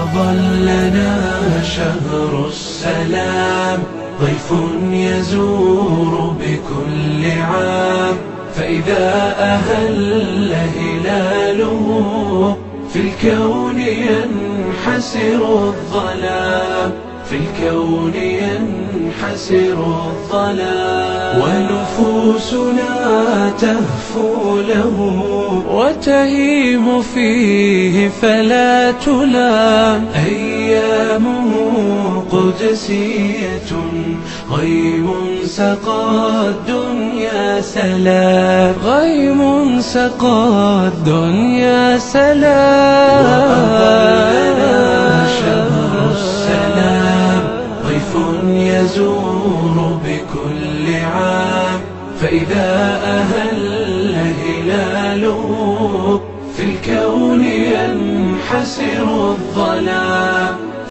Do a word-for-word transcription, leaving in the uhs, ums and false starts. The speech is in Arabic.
وأظلنا شهر السلام، ضيف يزور بكل عام، فإذا أهل هلاله في الكون ينحسر الظلام، في الكون ينحسر الظلام. ونفوسنا تهفو له وتهيم فيه فلا تلام، أيامه قدسية غيم سقى الدنيا سلام، غيم سقى الدنيا سلام. وأظلنا شهر السلام، ضيف يزور بكل عام، فإذا أهل هلاله في الكون ينحسر الظلام،